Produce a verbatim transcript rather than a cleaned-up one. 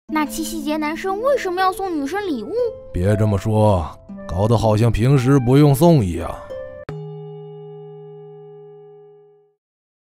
那七夕节男生为什么要送女生礼物？ 别这么说，搞得好像平时不用送一样。